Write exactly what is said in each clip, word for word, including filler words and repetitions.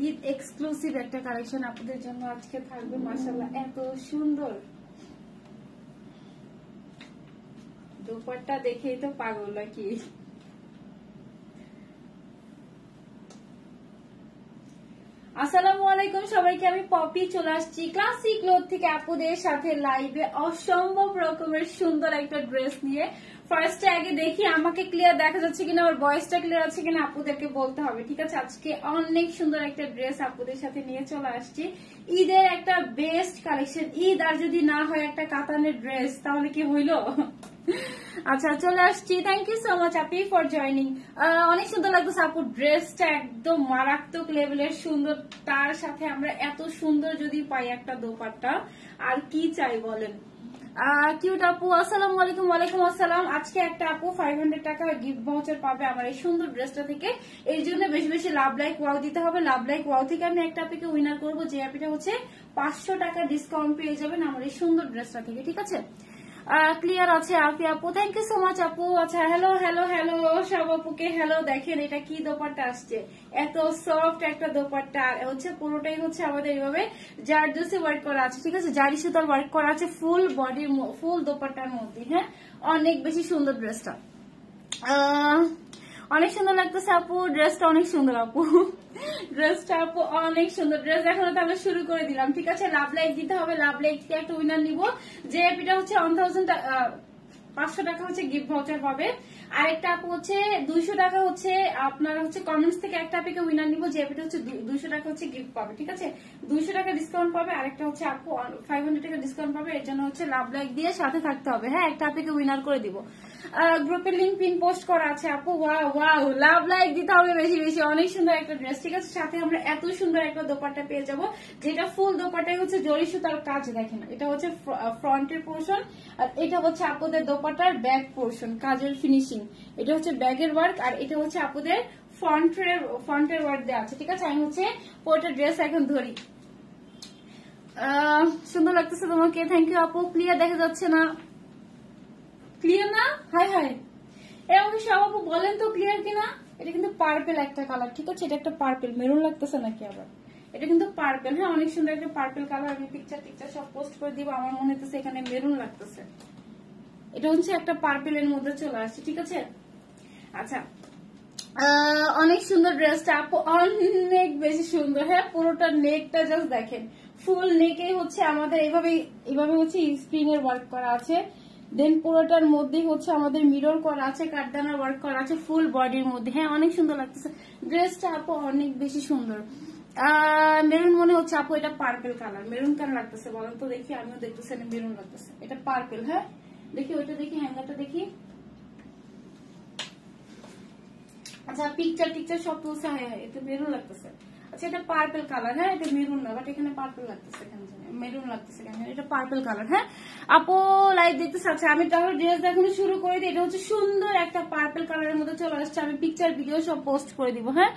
Eid exclusive একটা collection আপনাদের জন্য আজকে থাকবে। মাশাআল্লাহ এত সুন্দর দোপাট্টা দেখেই তো পাগল নাকি। আসসালামু আলাইকুম সবাইকে, আমি পপি চলে আসছি ক্লাসিক ক্লথ থেকে আপুদের সাথে লাইভে অসম্ভব রকমের সুন্দর একটা ড্রেস নিয়ে। ফার্স্টে আগে দেখি আমাকে ক্লিয়ার দেখা যাচ্ছে কিনা, আমার ভয়েসটা ক্লিয়ার আছে কিনা আপুদেরকে বলতে হবে, ঠিক আছে। আজকে অনেক সুন্দর একটা ড্রেস আপুদের সাথে নিয়ে চলে আসছি। ঈদের একটা বেস্ট কালেকশন। ঈদ আর যদি না হয় একটা কাতানের ড্রেস তাহলে কি হইলো? আচ্ছা চলে আসছি। থ্যাংক ইউ সো মাচ আপি ফর জয়নিং। অনেক সুন্দর লাগতেছে আপু, ড্রেসটা একদম মারাত্মক লেভেলের সুন্দর। তার সাথে আমরা এত সুন্দর যদি পাই একটা দোপাট্টা, আর কি চাই বলেন। কিউট আপু আসসালামু আলাইকুম। ওয়ালাইকুম আসসালাম। আজকে একটা আপু ফাইভ হান্ড্রেড টাকা গিফট ভাউচার পাবে আমার এই সুন্দর ড্রেসটা থেকে। এই জন্য বেশি বেশি লাভ লাইক ওয়াও দিতে হবে। লাভ লাইক ওয়াও থেকে আমি একটা আপুকে উইনার করবো, যে আপুটা হচ্ছে পাঁচশো টাকা ডিসকাউন্ট পেয়ে যাবেন আমার এই সুন্দর ড্রেসটা থেকে, ঠিক আছে। ক্লিয়ার আছে আপি আপু, থ্যাংক ইউ সো মাচ আপু। আচ্ছা হ্যালো হ্যালো হ্যালো সব আপুকে হ্যালো। দেখেন এটা কি দোপাট্টা আসছে, এত সফট একটা দোপাট্টা। হচ্ছে পুরোটাই হচ্ছে আমাদের এইভাবে জারদোসি ওয়ার্ক করা আছে, ঠিক আছে। জারি সুতার ওয়ার্ক করা আছে ফুল বডির ফুল দোপাট্টার মধ্যে। হ্যাঁ অনেক বেশি সুন্দর ড্রেসটা, অনেক সুন্দর লাগতেছে আপু। ড্রেসটা অনেক সুন্দর আপু, ড্রেসটা আপু অনেক সুন্দর। ড্রেস এখনো তাহলে শুরু করে দিলাম, ঠিক আছে। লাভ লাইক দিতে হবে, লাভ লাইক থেকে একটা উইনার নিব, যে এপিটা হচ্ছে ওয়ান থাউজেন্ড পাঁচশো টাকা হচ্ছে গিফট ভাউচার পাবে। আরেকটা আপু হচ্ছে দুইশো টাকা হচ্ছে আপনার হচ্ছে কমেন্টস থেকে একটা আপুকে উইনার নিব, যে এপিটা হচ্ছে দুইশো টাকা হচ্ছে গিফট পাবে, ঠিক আছে। দুইশো টাকা ডিসকাউন্ট পাবে। আরেকটা হচ্ছে আপু ফাইভ হান্ড্রেড টাকা ডিসকাউন্ট পাবে। এর জন্য হচ্ছে লাভ লাইক দিয়ে সাথে থাকতে হবে। হ্যাঁ একটা আপুকে উইনার করে দিব। গ্রুপের লিঙ্ক পিন পোস্ট করা আছে আপু। ওয়াও ওয়াও, লাভ লাইক দিতে হবে বেশি বেশি। অনেক সুন্দর একটা ড্রেস, ঠিক আছে। সাথে আমরা এত সুন্দর একটা দোপাট্টা পেয়ে যাব, যেটা ফুল দোপাট্টাই হচ্ছে জরি সুতার কাজ। দেখেন এটা হচ্ছে ফ্রন্টের পোর্শন, আর এটা হচ্ছে আপুদের দোপাট্টার ব্যাক পোর্শন, কাজের ফিনিশিং। এটা হচ্ছে ব্যাগের ওয়ার্ক, আর এটা হচ্ছে আপুদের ফ্রন্টের ফ্রন্টের ওয়ার্ক দেওয়া আছে, ঠিক আছে। আমি হচ্ছে পুরোটা ড্রেস এখন ধরি। সুন্দর লাগতেছে তোমাকে, থ্যাংক ইউ আপু। ক্লিয়ার দেখা যাচ্ছে না? ক্লিয়ার না? হাই হাই এ আমাকে সব আপু বলেন তো ক্লিয়ার কিনা। এটা কিন্তু পার্পেল একটা কালার, ঠিক আছে। এটা একটা পার্পেল, মেরুন লাগতেছে নাকি আবার? এটা কিন্তু পার্পেল। হ্যাঁ অনেক সুন্দর একটা পার্পেল কালার। আমি পিকচার টিকচার সব পোস্ট করে দিব। আমার মনে হচ্ছে এখানে মেরুন লাগতেছে। এটা হচ্ছে একটা পার্পেলের মধ্যে চলে আসছে, ঠিক আছে। আচ্ছা অনেক সুন্দর ড্রেসটা আপু, অনেক বেশি সুন্দর। হ্যাঁ পুরোটা নেকটা জাস্ট দেখেন, ফুল নেকে হচ্ছে আমাদের এইভাবে এইভাবে হচ্ছে স্প্রিং এর ওয়ার্ক করা আছে। দেন পুরোটার মধ্যে হচ্ছে আমাদের মিরর করা আছে, কাঠদানার ওয়ার্ক করা আছে ফুল বডির মধ্যে। হ্যাঁ অনেক সুন্দর লাগতেছে ড্রেসটা আপু, অনেক বেশি সুন্দর। মেরুন মনে হচ্ছে আপু, এটা পার্পেল কালার। মেরুন কেন লাগতেছে বলেন তো দেখি। আমিও দেখতেছি মেরুন লাগতেছে, এটা পার্পেল। হ্যাঁ দেখি ওইটা দেখি, হ্যাঙ্গারটা দেখি। আচ্ছা পিকচার টিকচার সব তুলছে। হ্যাঁ হ্যাঁ এটা মেরুন লাগতেছে। আচ্ছা এটা পার্পেল কালার। হ্যাঁ এটা মেরুন না, বাট এখানে পার্পেল লাগতেছে কেন জানি, মেরুন লাগতেছে কেন, এটা পার্পেল কালার। হ্যাঁ আপু লাইভ দেখতেছে। আচ্ছা আমি তাহলে ড্রেস দেখানো শুরু করে দিই। এটা হচ্ছে সুন্দর একটা পার্পেল কালারের মধ্যে চলে আসছে। আমি পিকচার ভিডিও সব পোস্ট করে দিব। হ্যাঁ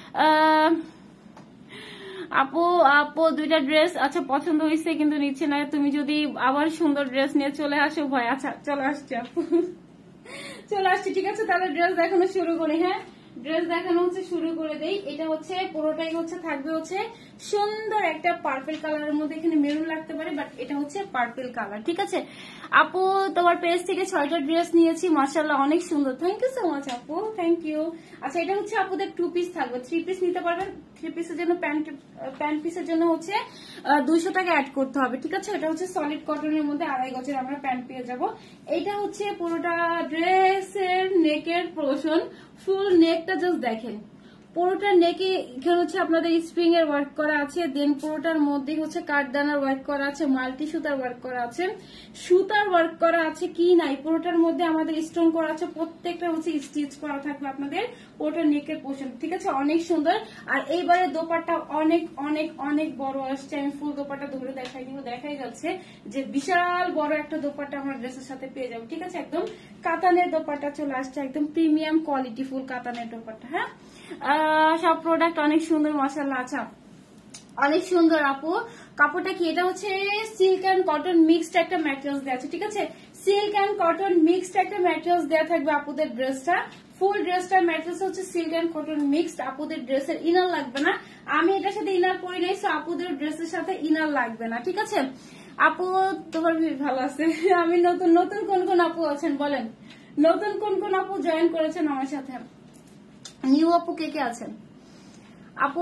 আপু আপু দুইটা ড্রেস আচ্ছা পছন্দ হয়েছে কিন্তু নিচ্ছে না। তুমি যদি আবার সুন্দর ড্রেস নিয়ে চলে আসো ভয়। আচ্ছা চলে আসছি আপু, চলে আসছি, ঠিক আছে। তাহলে ড্রেস দেখানো শুরু করি। হ্যাঁ ড্রেস দেখানো হচ্ছে শুরু করে দেই। এটা হচ্ছে পুরোটাই হচ্ছে থাকবে হচ্ছে সুন্দর একটা পার্পেল কালারের মধ্যে। এখানে মেরুন লাগতে পারে, বাট এটা হচ্ছে পার্পেল কালার, ঠিক আছে। আপু তোমার পেজ থেকে ছয়টা ড্রেস নিয়েছি, মাশাআল্লাহ অনেক সুন্দর। থ্যাংক ইউ সো মাচ আপু, থ্যাংক ইউ। আচ্ছা এটা হচ্ছে আপুদের টু পিস থাকবে, থ্রি পিস নিতে পারবেন। থ্রি পিসের জন্য প্যান্ট প্যান্ট পিসের জন্য হচ্ছে দুইশো টাকা অ্যাড করতে হবে, ঠিক আছে। এটা হচ্ছে সলিড কটনের মধ্যে আড়াই গজের আমরা প্যান্ট পেয়ে যাবো। এইটা হচ্ছে পুরোটা ড্রেসের নেকের পোর্শন, ফুল নেকটা জাস্ট দেখেন। পুরোটার নেকে এখানে হচ্ছে আপনাদের স্প্রিং এর ওয়ার্ক করা আছে। দেন পুরোটার মধ্যে হচ্ছে কাঠদানার ওয়ার্ক করা আছে, মাল্টি সুতার ওয়ার্ক করা আছে, সুতার ওয়ার্ক করা আছে কি নাই, পুরোটার মধ্যে আমাদের স্টোন করা আছে। প্রত্যেকটা হচ্ছে স্টিচ করা থাকবে আপনাদের পুরোটা নেকের পোর্শন, ঠিক আছে। অনেক সুন্দর। আর এইবারে দোপাট্টা অনেক অনেক অনেক বড় আসছে। আমি ফুল দোপাট্টা ধরে দেখাই দিব, দেখাই যাচ্ছে যে বিশাল বড় একটা দোপাট্টা আমরা ড্রেসের সাথে পেয়ে যাবো, ঠিক আছে। একদম কাতানের দোপাট্টা চলে আসছে, একদম প্রিমিয়াম কোয়ালিটি ফুল কাতানের দোপাট্টা। হ্যাঁ সব প্রোডাক্ট অনেক সুন্দর মাশাআল্লাহ। আচ্ছা অনেক সুন্দর আপু, কাপড়টা কি, এটা হচ্ছে সিল্ক অ্যান্ড কটন মিক্সড একটা ম্যাটেরিয়ালস দেওয়া আছে, ঠিক আছে, সিল্ক অ্যান্ড কটন মিক্সড একটা ম্যাটেরিয়ালস দেওয়া থাকবে আপুদের ড্রেসটা। ফুল ড্রেসটার ম্যাটেরিয়ালস হচ্ছে সিল্ক অ্যান্ড কটন মিক্সড। আপুদের ড্রেসের ইনার লাগবে না, আমি এটার সাথে ইনার পরি নাই, সো আপুদের ড্রেসের সাথে ইনার লাগবে না, ঠিক আছে। আপু তোমার ভালো আছে। আমি নতুন নতুন কোন কোন আপু আছেন বলেন, নতুন কোন কোন আপু জয়েন করেছেন আমার সাথে, নিউ আপু কে কে আছেন? আপু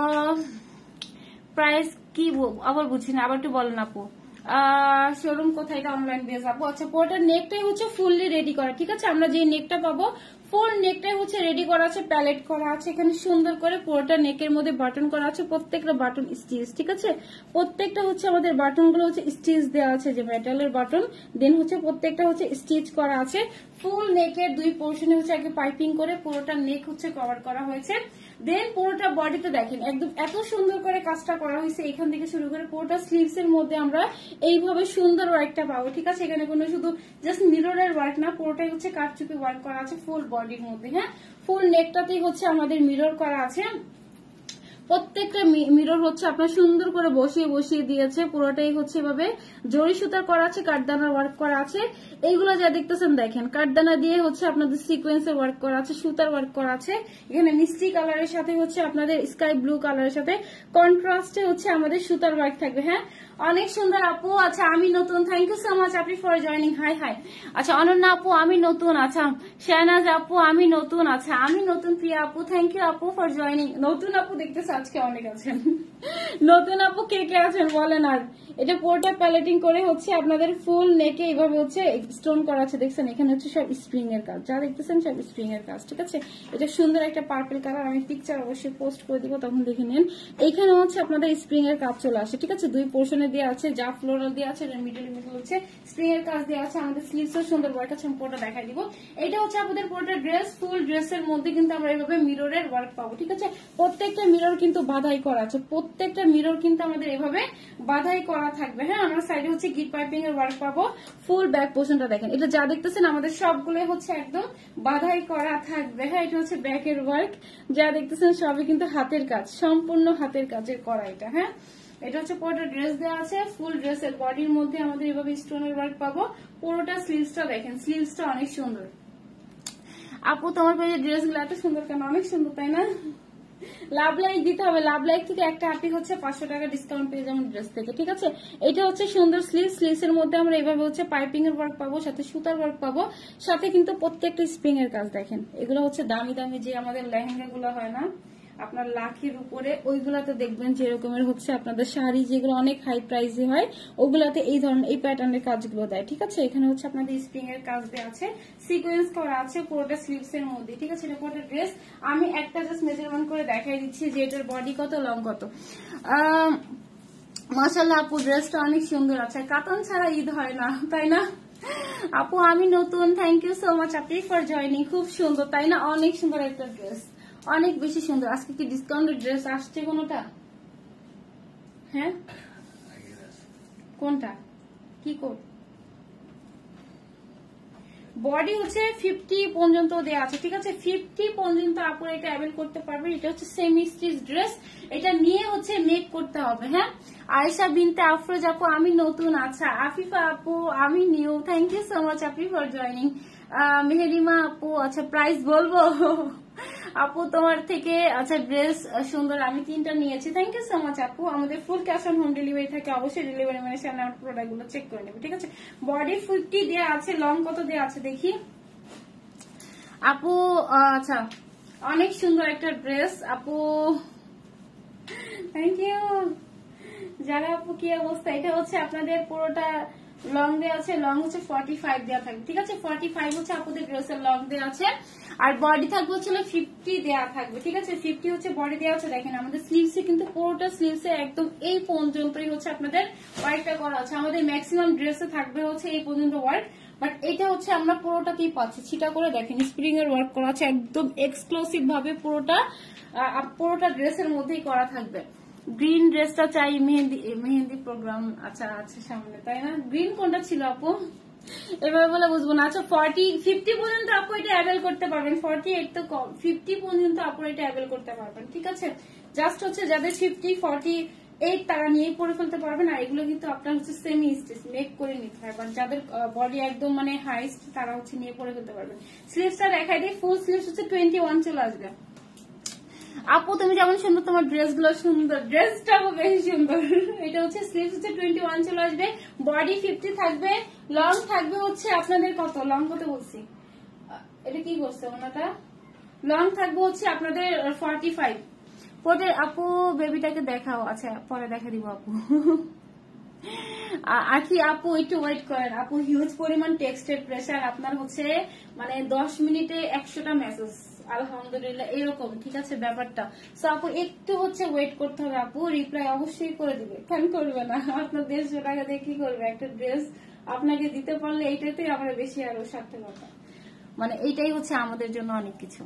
প্রাইস কি আবার বুঝছি না, আবার একটু বলেন আপু। শোরুম কোথায়, এটা অনলাইন বেস আপু। আচ্ছা পুরোটার নেকটাই হচ্ছে ফুললি রেডি করা, ঠিক আছে, আমরা যে নেকটা পাবো ফুল নেকটাই হচ্ছে রেডি করা আছে, প্যালেট করা আছে, এখানে সুন্দর করে পুরোটা নেকের মধ্যে বাটন করা আছে, প্রত্যেকটা বাটন স্টিচ, ঠিক আছে, প্রত্যেকটা হচ্ছে আমাদের বাটন গুলো হচ্ছে স্টিচ দেওয়া আছে, যে মেটালের বাটন, দেন হচ্ছে প্রত্যেকটা হচ্ছে স্টিচ করা আছে। ফুল নেকের দুই পোর্শনে হচ্ছে আগে পাইপিং করে পুরোটা নেক হচ্ছে কভার করা হয়েছে। দেন পুরোটা বডিতে দেখেন একদম এত সুন্দর করে কাজটা করা হয়েছে, এখান থেকে শুরু করে পুরোটা স্লিভস এর মধ্যে আমরা এইভাবে সুন্দর ওয়ার্কটা পাবো, ঠিক আছে। এখানে কোনো শুধু জাস্ট মিররের ওয়ার্ক না, পুরোটাই হচ্ছে কারচুপি ওয়ার্ক করা আছে ফুল বডির মধ্যে, হ্যাঁ, ফুল নেকটাতেই হচ্ছে আমাদের মিরর করা আছে। প্রত্যেকটা মিরর হচ্ছে আপনার সুন্দর করে বসিয়ে বসিয়ে দিয়েছে, পুরোটাই হচ্ছে এভাবে জরি সুতার করা আছে, কাঠদানার ওয়ার্ক করা আছে। এইগুলো যা দেখতেছেন দেখেন কাঠদানা দিয়ে হচ্ছে আপনাদের সিকোয়েন্সের ওয়ার্ক করা আছে, সুতার ওয়ার্ক করা আছে। এখানে মিষ্টি কালারের সাথে হচ্ছে আপনাদের স্কাই ব্লু কালারের সাথে কন্ট্রাস্টে হচ্ছে আমাদের সুতার ওয়ার্ক থাকবে, হ্যাঁ, অনেক সুন্দর আপু। আচ্ছা আমি নতুন, থ্যাংক ইউ সো মাচ আপনি ফর জয়নিং, হাই হাই। আচ্ছা অনন্যা আপু আমি নতুন, আচ্ছা শাহনাজ আপু আমি নতুন, আচ্ছা আমি নতুন, প্রিয়া আপু থ্যাংক ইউ আপু ফর জয়নিং। নতুন আপু দেখতেছে আজকে অনেক আছেন, নতুন আপু কে কে আছেন বলেন। আর এটা পুরোটা প্যালেটিং করে হচ্ছে আপনাদের ফুল নেকে এইভাবে হচ্ছে স্টোন করা আছে, দেখছেন এখানে হচ্ছে সব স্প্রিং এর কাজ, যা দেখতেছেন সব স্প্রিং এর কাজ, ঠিক আছে। এটা সুন্দর একটা পার্পল কালার, আমি পিকচার অবশ্যই পোস্ট করে দিব, তখন দেখে নেন। এইখানে হচ্ছে আপনাদের স্প্রিং এর কাজ চলে আসে, ঠিক আছে, দুই পোর্শনে দেওয়া আছে, যা ফ্লোরাল দেওয়া আছে, মিডল মিডল হচ্ছে স্প্রিং এর কাজ দেওয়া আছে। আমাদের স্লিভসও সুন্দর ওয়ার্ক আছে, আমি পুরোটা দেখাই দিব। এটা হচ্ছে আমাদের পুরোটা ড্রেস, ফুল ড্রেসের মধ্যে কিন্তু আমরা এইভাবে মিররের ওয়ার্ক পাবো, ঠিক আছে। প্রত্যেকটা মিরর কিন্তু বাধাই করা আছে, প্রত্যেকটা মিরর কিন্তু আমাদের এভাবে বাধাই করা থাকবে, হ্যাঁ। আমরা সাইডে হচ্ছে গিট পাইপিং এর ওয়ার্ক পাবো। ফুল ব্যাক পোর্শনটা দেখেন, এটা যা দেখতেছেন আমাদের সবগুলো হচ্ছে একদম বাধাই করা থাকবে, হ্যাঁ। এটা হচ্ছে ব্যাকের ওয়ার্ক, যা দেখতেছেন সবই কিন্তু হাতের কাজ, সম্পূর্ণ হাতের কাজের করা এটা, হ্যাঁ। এটা হচ্ছে পুরোটা ড্রেস দেওয়া আছে, ফুল ড্রেসের বডির মধ্যে আমাদের এভাবে স্টোনের ওয়ার্ক পাবো। পুরোটা স্লিভসটা দেখেন, স্লিভসটা অনেক সুন্দর। আপু তোমার পেজে ড্রেস গুলো এত সুন্দর কেন? অনেক সুন্দর তাই না? লাভ লাইক দিতে হবে, লাভ লাইক থেকে একটা আপনি হচ্ছে পাঁচশো টাকা ডিসকাউন্ট পেয়ে যাবেন ড্রেস থেকে, ঠিক আছে। এটা হচ্ছে সুন্দর স্লিভ, স্লিভস এর মধ্যে আমরা এইভাবে হচ্ছে পাইপিং এর ওয়ার্ক পাবো, সাথে সুতার ওয়ার্ক পাবো, সাথে কিন্তু প্রত্যেকটা স্প্রিং এর কাজ দেখেন। এগুলো হচ্ছে দামি দামি যে আমাদের লেহেঙ্গা গুলো হয় না আপনার লাখের উপরে, ওইগুলাতে দেখবেন যে এরকমের হচ্ছে আপনাদের শাড়ি যেগুলো অনেক হাই প্রাইসে হয়, ওগুলাতে এই ধরনের এই প্যাটার্নের কাজগুলো দেয়, ঠিক আছে। এখানে হচ্ছে আপনাদের স্প্রিং এর কাজ দেওয়া আছে, সিকোয়েন্স করা আছে পুরোটা স্লিভস এর মধ্যে, ঠিক আছে। এটা পুরোটা ড্রেস, আমি একটা জাস্ট মেজারমেন্ট করে দেখাই দিচ্ছি যে এটার বডি কত, লং কত। মাশাআল্লাহ আপু ড্রেসটা অনেক সুন্দর আছে, কাতান ছাড়া ঈদ হয় না তাই না আপু? আমি নতুন, থ্যাংক ইউ সো মাচ আপনি ফর জয়নিং। খুব সুন্দর তাই না? অনেক সুন্দর একটা ড্রেস, অনেক বেশি সুন্দর। আজকে কি ডিসকাউন্টের ড্রেস আসছে কোনটা? হ্যাঁ কোনটা, কি কোড? বডি হচ্ছে ফিফটি পর্যন্ত দেওয়া আছে, ঠিক আছে, ফিফটি পর্যন্ত আপনারা এটা অ্যাভেল করতে পারবেন। এটা হচ্ছে সেমি স্টিচ ড্রেস, এটা নিয়ে হচ্ছে মেক করতে হবে, হ্যাঁ। আয়েশা বিনতে আফরোজ আপু আমি নতুন, আচ্ছা আফিফা আপু আমি new, thank you so much আপনি ফর জয়নিং। মেহেরিমা আপু আচ্ছা প্রাইস বলবো আপু তোমার থেকে, আচ্ছা ড্রেস সুন্দর, আমি তিনটা নিয়েছি, থ্যাংক ইউ সো মাচ আপু। আমাদের full cash on home delivery থাকে, অবশ্যই ডেলিভারি ম্যানের সামনে আমার প্রোডাক্ট গুলো চেক করে নেবে, ঠিক আছে। বডি ফিফটি দেওয়া আছে, লং কত দেওয়া আছে দেখি আপু। আচ্ছা অনেক সুন্দর একটা ড্রেস আপু, থ্যাংক ইউ। যারা আপু কি অবস্থা, এটা হচ্ছে আপনাদের পুরোটা লং দেওয়া আছে, লং হচ্ছে ফর্টি ফাইভ দেওয়া থাকবে, ঠিক আছে, ফর্টি ফাইভ হচ্ছে আপনাদের ড্রেসের লং দেওয়া আছে। আর বডি থাকবে হচ্ছে ফিফটি দেওয়া থাকবে, ঠিক আছে, ফিফটি হচ্ছে বডি দেওয়া আছে। দেখেন আমাদের স্লিভসে কিন্তু পুরোটা স্লিভসে একদম এই পর্যন্তই হচ্ছে আপনাদের ওয়ার্কটা করা আছে। আমাদের ম্যাক্সিমাম ড্রেসে থাকবে হচ্ছে এই পর্যন্ত ওয়ার্ক, বাট এটা হচ্ছে আমরা পুরোটাতেই পাচ্ছি। ছিটা করে দেখেন স্প্রিং এর ওয়ার্ক করা আছে, একদম এক্সক্লুসিভ ভাবে পুরোটা পুরোটা ড্রেসের মধ্যেই করা থাকবে। গ্রিন ড্রেসটা চাই, মেহেন্দি মেহেন্দি প্রোগ্রাম আচ্ছা আচ্ছা সামনে তাই না? গ্রিন কোনটা ছিল আপু এভাবে বলে বুঝবো না। আচ্ছা ফর্টি ফিফটি পর্যন্ত আপু এটা অ্যাভেল করতে পারবেন, ফর্টি এইট তো কম, ফিফটি পর্যন্ত আপু এটা অ্যাভেল করতে পারবেন, ঠিক আছে। জাস্ট হচ্ছে যাদের ফিফটি ফর্টি এই তারা নিয়েই পরে ফেলতে পারবেন। আর এগুলো কিন্তু আপনার হচ্ছে সেমি স্টিচ মেক করে নিতে হয়, কারণ যাদের বডি একদম মানে হাইস্ট তারা হচ্ছে নিয়ে পরে ফেলতে পারবেন। স্লিভসটা দেখাই দিই, ফুল স্লিভস হচ্ছে টোয়েন্টি ওয়ান চলে আসবে। আপু তুমি যেমন সুন্দর, তোমার ড্রেস গুলো সুন্দর, ড্রেসটাও বেশি সুন্দর। এটা হচ্ছে স্লিভস হচ্ছে টোয়েন্টি ওয়ান চলে আসবে, বডি ফিফটি থাকবে, লং থাকবে হচ্ছে আপনাদের কত, লং কত বলছি, এটা কি করছে ওনাটা, লং থাকবে হচ্ছে আপনাদের ফর্টি ফাইভ। পরে আপু বেবিটাকে দেখাও, আচ্ছা পরে দেখা দিব আপু। আখি আপু একটু ওয়েট করেন আপু, হিউজ পরিমাণ টেক্সটের প্রেসার, আপনার হচ্ছে মানে দশ মিনিটে একশোটা মেসেজ, আলহামদুলিল্লাহ এরকম, ঠিক আছে ব্যাপারটা। সো আপু একটু হচ্ছে ওয়েট করতে হবে আপু, রিপ্লাই অবশ্যই করে দিবে, কেন করবে না, আপনার দেড়শো টাকা দিয়ে কি করবে, একটা ড্রেস আপনাকে দিতে পারলে এইটাতেই আমরা বেশি আরো সার্থকতা, মানে এইটাই হচ্ছে আমাদের জন্য অনেক কিছু।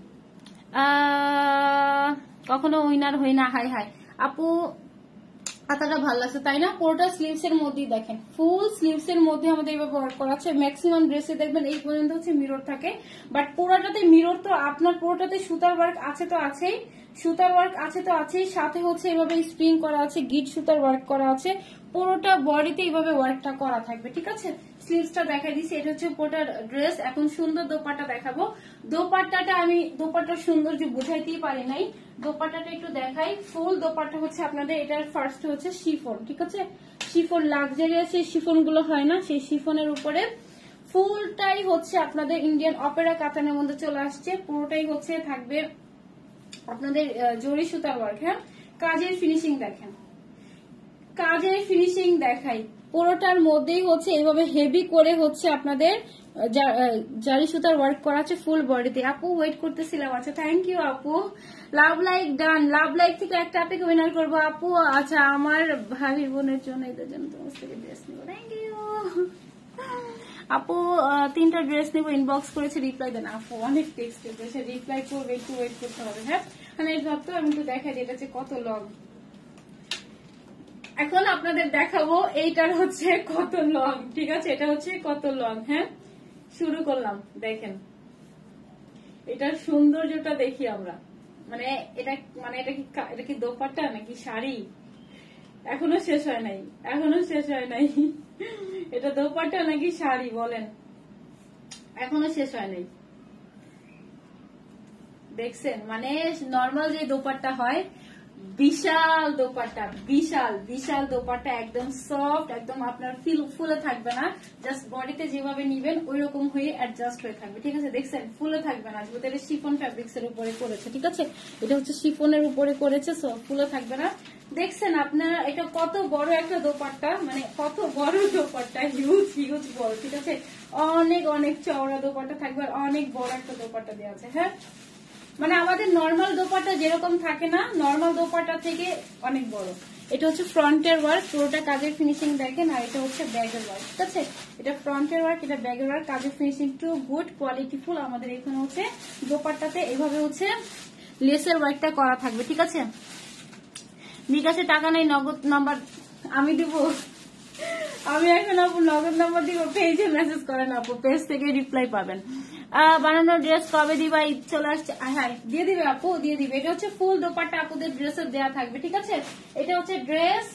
আহ কখনো উইনার হই না, হাই হাই আপু হাতাটা ভালো লাগছে তাই না, পুরোটা স্লিভস এর মধ্যেই দেখেন, ফুল স্লিভস এর মধ্যে আমাদের এইভাবে ওয়ার্ক করা আছে। ম্যাক্সিমাম ড্রেসে দেখবেন এই পর্যন্ত হচ্ছে মিরর থাকে, বাট পুরোটাতে মিরর তো আপনার পুরোটাতে সুতার ওয়ার্ক আছে তো আছেই, সুতার ওয়ার্ক আছে তো আছেই, সাথে হচ্ছে এইভাবে স্প্রিং করা আছে, গিট সুতার ওয়ার্ক করা আছে, পুরোটা বডিতে এইভাবে ওয়ার্কটা করা থাকবে, ঠিক আছে। স্লিভসটা দেখাই দিচ্ছি, এটা হচ্ছে পুরোটা ড্রেস। এখন সুন্দর দোপাট্টা দেখাবো, দোপাট্টাটা আমি দোপাট্টার সৌন্দর্য বুঝাইতেই পারি নাই, দোপাট্টাটা একটু দেখাই। ফুল দোপাট্টা হচ্ছে আপনাদের, এটার ফার্স্ট হচ্ছে শিফন, ঠিক আছে, শিফন লাক্সারিয়াস সেই শিফন গুলো হয় না, সেই শিফনের উপরে ফুলটাই হচ্ছে আপনাদের ইন্ডিয়ান অপেরা কাতানের মধ্যে চলে আসছে, পুরোটাই হচ্ছে থাকবে আপনাদের জরি সুতার ওয়ার্ক। হ্যাঁ, কাজের ফিনিশিং দেখেন, কাজের ফিনিশিং দেখাই, পুরোটার মধ্যেই হচ্ছে এইভাবে হেভি করে হচ্ছে আপনাদের জারি সুতার ওয়ার্ক করা আছে ফুল বডিতে। আপু ওয়েট করতেছিলাম, আচ্ছা থ্যাংক ইউ আপু, love like done, love like থেকে একটা আপনাকে উইনার করবো আপু। আচ্ছা আমার ভাবি বোনের জন্য, এদের জন্য তোমার থেকে ড্রেস নিবো, থ্যাংক ইউ আপু, তিনটা ড্রেস নিবো, ইনবক্স করেছে, রিপ্লাই দেন আপু, অনেক টেক্সট এসে রিপ্লাই করবে, একটু ওয়েট করতে হবে। হ্যাঁ মানে ভাবতো আমি একটু দেখাই এটা হচ্ছে কত লং, এখন আপনাদের দেখাবো এইটার হচ্ছে কত লং, ঠিক আছে, এটা হচ্ছে কত লং। হ্যাঁ শুরু করলাম, দেখেন এটার সৌন্দর্যটা দেখি আমরা, মানে এটা মানে এটা কি এটা কি দোপাট্টা নাকি শাড়ি, এখনো শেষ হয় নাই, এখনো শেষ হয় নাই, এটা দোপাট্টা নাকি শাড়ি বলেন, এখনো শেষ হয় নাই। দেখছেন মানে নর্মাল যে দোপাট্টা হয়, বিশাল দোপাট্টা, বিশাল বিশাল দোপাট্টা, একদম সফট, একদম আপনার ফিল ফুলে থাকবে না, জাস্ট বডিতে যেভাবে নিবেন ওই রকম হয়ে অ্যাডজাস্ট হয়ে থাকবে, ঠিক আছে। দেখছেন ফুলে থাকবে না, যেহেতু এটা শিফন ফ্যাব্রিক্স এর উপরে করেছে, ঠিক আছে, এটা হচ্ছে শিফনের উপরে করেছে, সো ফুলে থাকবে না। দেখছেন আপনারা এটা কত বড় একটা দোপাট্টা, মানে কত বড় দোপাট্টা, হিউজ হিউজ বড়, ঠিক আছে, অনেক অনেক চওড়া দোপাট্টা থাকবে, আর অনেক বড় একটা দোপাট্টা দেওয়া আছে। হ্যাঁ মানে আমাদের নর্মাল দোপাট্টা যেরকম থাকে না, নর্মাল দোপাট্টা থেকে অনেক বড়। এটা হচ্ছে ফ্রন্টের ওয়ার্ক, পুরোটা কাজের ফিনিশিং দেখেন, আর এটা হচ্ছে ব্যাগের ওয়ার্ক, ঠিক আছে, এটা ফ্রন্টের ওয়ার্ক, এটা ব্যাগের ওয়ার্ক, কাজের ফিনিশিং টু গুড কোয়ালিটিফুল। আমাদের এখানে হচ্ছে দোপাট্টাতে এইভাবে হচ্ছে লেসের ওয়ার্কটা করা থাকবে, ঠিক আছে। বিকাশে টাকা নেই, নগদ নাম্বার আমি দিব, আমি এখন আপু নগদ নাম্বার দিব, পেজে মেসেজ করেন আপু, পেজ থেকে রিপ্লাই পাবেন। বানানোর ড্রেস কবে দিবা, ঈদ চলে আসছে, হ্যাঁ দিয়ে দিবে আপু, দিয়ে দিবে। এটা হচ্ছে ফুল দোপাট্টা আপুদের ড্রেসের দেওয়া থাকবে, ঠিক আছে, এটা হচ্ছে ড্রেস,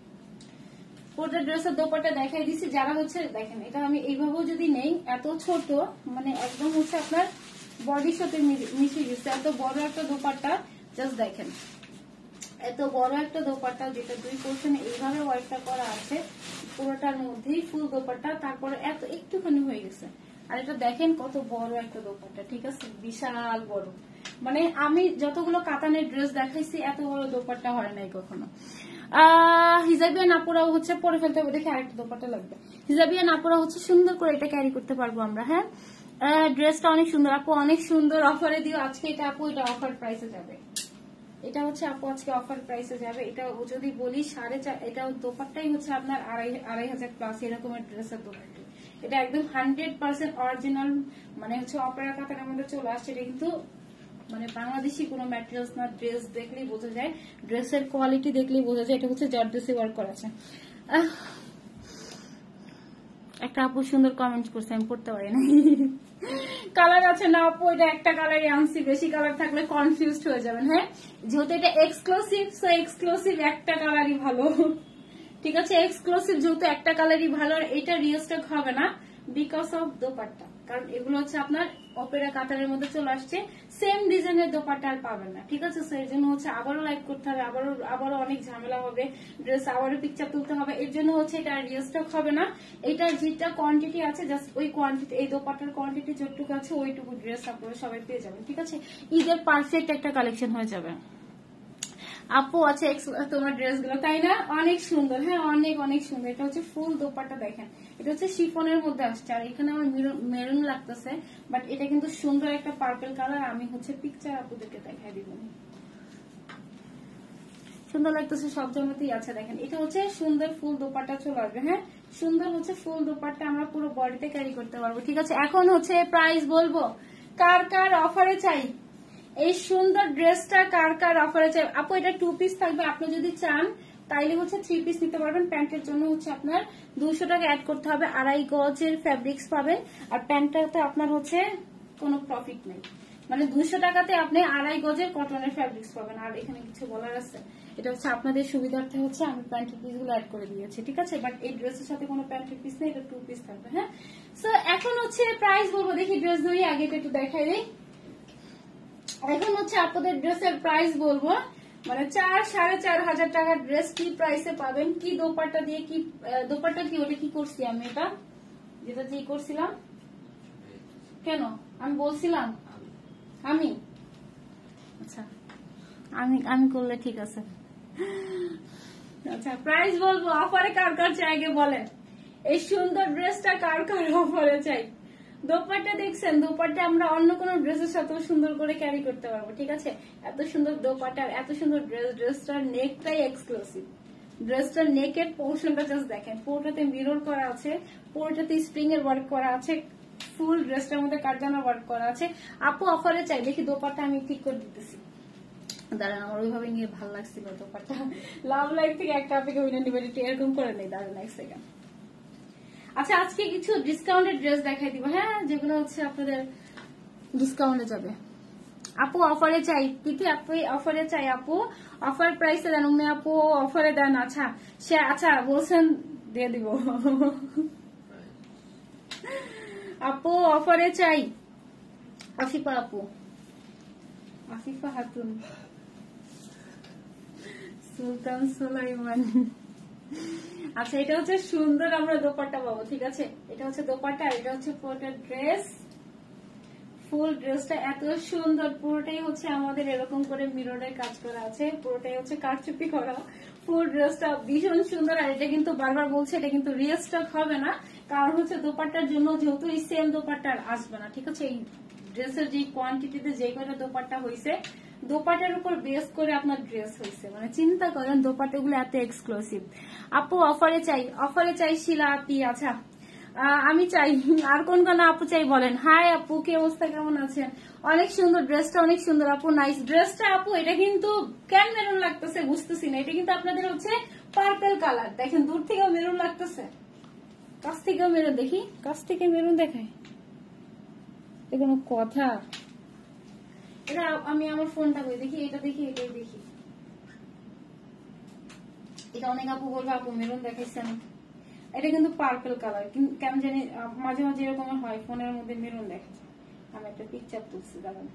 পুরো ড্রেসের দোপাট্টা দেখাই দিচ্ছি। যারা হচ্ছে দেখেন এটা আমি এইভাবেও যদি নেই, এত ছোট মানে একদম হচ্ছে আপনার বডির সাথে মিশে গেছে, এত বড় একটা দোপাট্টা, জাস্ট দেখেন এত বড় একটা দোপাট্টা, যেটা দুই পোর্শনে এইভাবে ওয়ার্কটা করা আছে, পুরোটার মধ্যেই ফুল দোপাট্টা, তারপরে এত একটুখানি হয়ে গেছে, আর এটা দেখেন কত বড় একটা দোপাট্টা, ঠিক আছে, বিশাল বড়, মানে আমি যতগুলো কাতানের ড্রেস দেখাইছি এত বড় দোপাট্টা হয় নাই কখনো। আহ হিজাবিয়ান আপুরাও হচ্ছে পরে ফেলতে হবে, দেখে আরেকটা দোপাট্টা লাগবে, হিজাবিয়ান আপুরা হচ্ছে সুন্দর করে এটা ক্যারি করতে পারবো আমরা। হ্যাঁ ড্রেসটা অনেক সুন্দর আপু, অনেক সুন্দর, অফারে দিও আজকে এটা আপু, এটা অফার প্রাইসে যাবে, এটা হচ্ছে আপু আজকে অফার প্রাইসে যাবে। এটা যদি বলি সাড়ে চার, এটা দোপাট্টাই হচ্ছে আপনার আড়াই আড়াই হাজার প্লাস এরকমের ড্রেসের দোপাট্টা, এটা একদম হান্ড্রেড পার্সেন্ট অরিজিনাল, মানে হচ্ছে অপেরা কাতানের মধ্যে চলে আসছে, এটা কিন্তু মানে বাংলাদেশি কোনো ম্যাটেরিয়ালস না, ড্রেস দেখলেই বোঝা যায়, ড্রেসের কোয়ালিটি দেখলেই বোঝা যায়, এটা হচ্ছে জর্জেসে ওয়ার্ক করা আছে। একটা আপু সুন্দর কমেন্ট করছে, আমি পড়তে পারি না। কালার আছে না আপু, এটা একটা কালারই আনছি, বেশি কালার থাকলে কনফিউজড হয়ে যাবেন। হ্যাঁ, যেহেতু এটা এক্সক্লুসিভ, সো এক্সক্লুসিভ একটা কালারই ভালো। ঠিক আছে, এক্সক্লুসিভ যেহেতু একটা কালারই ভালো, আর এটা রিস্টক হবে না বিকজ অফ দোপাট্টা, কারণ এগুলো হচ্ছে আপনার অপেরা কাতারের মধ্যে চলে আসছে, সেম ডিজাইনের দোপাট্টা আর পাবেন না। ঠিক আছে, সো এর জন্য হচ্ছে আবারও লাইক করতে হবে, আবারও আবারও অনেক ঝামেলা হবে, ড্রেস আবারও পিকচার তুলতে হবে, এর জন্য হচ্ছে এটা রিস্টক হবে না। এটার যেটা কোয়ান্টিটি আছে জাস্ট ওই কোয়ান্টিটি, এই দোপাট্টার কোয়ান্টিটি যতটুকু আছে ওইটুকু ড্রেস আপনারা সবাই পেয়ে যাবেন। ঠিক আছে, ঈদের পারফেক্ট একটা কালেকশন হয়ে যাবে। আপু আছে তোমার ড্রেস গুলো, তাই না? অনেক সুন্দর, হ্যাঁ অনেক অনেক সুন্দর। এটা হচ্ছে ফুল দোপাট্টা, দেখেন এটা হচ্ছে শিফনের মধ্যে আসছে, আর এখানে আমার মেরুন লাগতেছে, বাট এটা কিন্তু সুন্দর একটা পার্পল কালার। আমি হচ্ছে পিকচার আপুদেরকে দেখাই দিব, সুন্দর লাগতেছে সব জমিতেই আছে। দেখেন এটা হচ্ছে সুন্দর ফুল দোপাট্টা চলে আসবে। হ্যাঁ, সুন্দর হচ্ছে ফুল দোপাট্টা আমরা পুরো বডিতে ক্যারি করতে পারবো। ঠিক আছে, এখন হচ্ছে প্রাইস বলবো, কার কার অফারে চাই এই সুন্দর ড্রেসটা, কার কার অফারে চাই। আপু এটা টু পিস থাকবে, আপনি যদি চান তাইলে হচ্ছে থ্রি পিস নিতে পারবেন। প্যান্টের জন্য হচ্ছে আপনার দুশো টাকা অ্যাড করতে হবে, আড়াই গজের ফ্যাব্রিক্স পাবেন, আর প্যান্টটাতে আপনার হচ্ছে কোনো প্রফিট নেই, মানে দুশো টাকাতে আপনি আড়াই গজের কটনের ফ্যাব্রিক্স পাবেন। আর এখানে কিছু বলার আছে, এটা হচ্ছে আপনাদের সুবিধার্থে হচ্ছে আমি প্যান্টের পিস গুলো অ্যাড করে দিয়েছি। ঠিক আছে, বাট এই ড্রেসের সাথে কোনো প্যান্টের পিস নেই, এটা টু পিস থাকবে। হ্যাঁ, সো এখন হচ্ছে প্রাইস বলবো, দেখি ড্রেস ধরি আগে একটু দেখাই দিই। এখন হচ্ছে আপনাদের ড্রেসের প্রাইস বলবো, মানে চার সাড়ে চার হাজার টাকার ড্রেস কি প্রাইসে পাবেন, কি দোপাট্টা দিয়ে, কি দোপাট্টা কি ওটা কি করছি আমি, এটা যেটা দিয়ে করছিলাম, কেন আমি বলছিলাম আমি, আচ্ছা আমি আমি করলে ঠিক আছে। আচ্ছা প্রাইস বলবো, অফারে কার কার চাই আগে বলেন, এই সুন্দর ড্রেসটা কার কার অফারে চাই। দোপাট্টা দেখছেন, দোপাট্টা আমরা অন্য কোনো ড্রেসের সাথেও সুন্দর করে ক্যারি করতে পারবো। ঠিক আছে, এত সুন্দর দোপাট্টা, এত সুন্দর ড্রেস, ড্রেসটার নেকটাই এক্সক্লুসিভ। ড্রেসটার নেকের পোর্শনটা জাস্ট দেখেন, পুরোটাতে মিরর করা আছে, পুরোটাতে স্প্রিং এর ওয়ার্ক করা আছে, ফুল ড্রেসটার মধ্যে কারদানা ওয়ার্ক করা আছে। আপু অফারে চাই, দেখি দোপাট্টা আমি ঠিক করে দিতেছি, দাঁড়ান আমার ওইভাবে নিয়ে ভালো লাগছিল দোপাট্টা। লাভ লাইফ থেকে একটা আপনাকে উইনার নিবে এরকম করে নেই, দাঁড়ান এক সেকেন্ড। আচ্ছা আজকে কিছু ডিসকাউন্টেড ড্রেস দেখাই দিব, হ্যাঁ যেগুলো হচ্ছে আপনাদের ডিসকাউন্টে যাবে। আপু অফারে চাই, প্রীতি আপু অফারে চাই, আপু অফার প্রাইসে দেন, উনি আপু অফারে দেন। আচ্ছা সে আচ্ছা বলছেন দিয়ে দিব। আপু অফারে চাই, আফিফা আপু, আফিফা হাতুন, সুলতান সুলাইমান। আচ্ছা এটা হচ্ছে সুন্দর আমরা দোপাট্টা পাবো। ঠিক আছে, এটা হচ্ছে দোপাট্টা, এটা হচ্ছে পুরোটা ড্রেস, ফুল ড্রেসটা এত সুন্দর, পুরোটাই হচ্ছে আমাদের এরকম করে মিররের কাজ করা আছে, পুরোটাই হচ্ছে কারচুপি করা, ফুল ড্রেসটা ভীষণ সুন্দর। আর এটা কিন্তু বারবার বলছে এটা কিন্তু রিস্টক হবে না, কারণ হচ্ছে দোপাট্টার জন্য যেহেতু এই সেম দোপাট্টা আসবে না। ঠিক আছে, এই ড্রেসের যে কোয়ান্টিটিতে যে কয়টা দোপাট্টা হয়েছে, দোপাট্টার উপর বেস করে আপনার ড্রেস হয়েছে, মানে চিন্তা করেন দোপাট্টা গুলো এত এক্সক্লুসিভ। আপু অফারে চাই, অফারে চাই শিলা আপি। আচ্ছা আমি চাই, আর কোন কোন আপু চাই বলেন। হাই আপু, কি অবস্থা, কেমন আছেন? অনেক সুন্দর ড্রেসটা, অনেক সুন্দর আপু, নাইস ড্রেসটা। আপু এটা কিন্তু কেন মেরুন লাগতেছে বুঝতেছি না, এটা কিন্তু আপনাদের হচ্ছে পার্পল কালার, দেখেন দূর থেকেও মেরুন লাগতেছে, কাছ থেকেও মেরুন, দেখি কাছ থেকে মেরুন দেখায়, এটা কোনো কথা? এটা আমি আমার ফোনটা কই দেখি, এটা দেখি, এটাই দেখি, এটা অনেক আপু বলবে আপু মেরুন দেখাইছেন, এটা কিন্তু পার্পল কালার, কেমন জানি মাঝে মাঝে এরকম হয় ফোনের মধ্যে মেরুন দেখা যায়। আমি একটা পিকচার তুলছি, দাঁড়ান,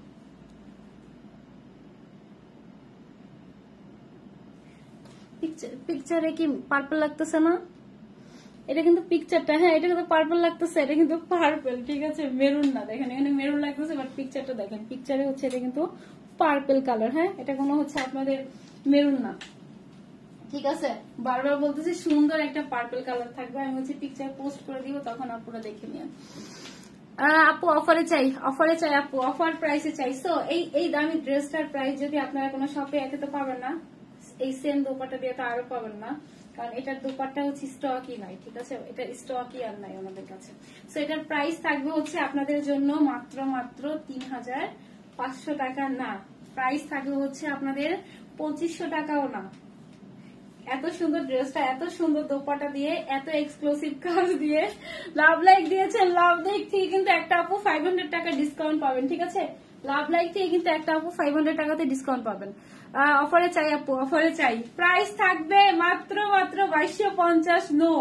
পিকচারে কি পার্পল লাগতেছে না? এটা কিন্তু পিকচারটা, হ্যাঁ এটা কিন্তু পার্পল লাগতেছে, এটা কিন্তু পার্পল। ঠিক আছে, মেরুন না, দেখেন এখানে মেরুন লাগতেছে, বাট পিকচারটা দেখেন, পিকচারে হচ্ছে এটা কিন্তু পার্পল কালার। হ্যাঁ, এটা কোনো হচ্ছে আপনাদের মেরুন না। ঠিক আছে, বারবার বলতেছি সুন্দর একটা পার্পল কালার থাকবে, আমি হচ্ছে পিকচার পোস্ট করে দিব, তখন আপনারা দেখে নিন। আপু অফারে চাই, অফারে চাই আপু, অফার প্রাইসে চাই। সো এই এই দামি ড্রেসটার প্রাইস যদি আপনারা কোনো শপে একে তো পাবেন না, এই সেম দোপাট্টা দিয়ে তো আরো পাবেন না, কারণ এটার দোপাট্টা হচ্ছে স্টকই নাই। ঠিক আছে, এটা স্টকই আর নাই আমাদের কাছে। সো এটার প্রাইস থাকবে হচ্ছে আপনাদের জন্য মাত্র মাত্র তিন হাজার পাঁচশো টাকা না, প্রাইস থাকবে হচ্ছে আপনাদের পঁচিশশো টাকাও না, এত সুন্দর ড্রেসটা, এত সুন্দর দোপাটা দিয়ে, এত এক্সক্লুসিভ কাজ দিয়ে, লাভ লাইক দিয়েছেন। লাভ লাইক থেকে কিন্তু একটা আপু ফাইভ হান্ড্রেড টাকা ডিসকাউন্ট পাবেন, ঠিক আছে? লাভ লাইক থেকে কিন্তু একটা আপু ফাইভ হান্ড্রেড টাকাতে ডিসকাউন্ট পাবেন। অফারে চাই আপু, অফারে চাই। প্রাইস থাকবে মাত্র মাত্র বাইশশো পঞ্চাশ। নো,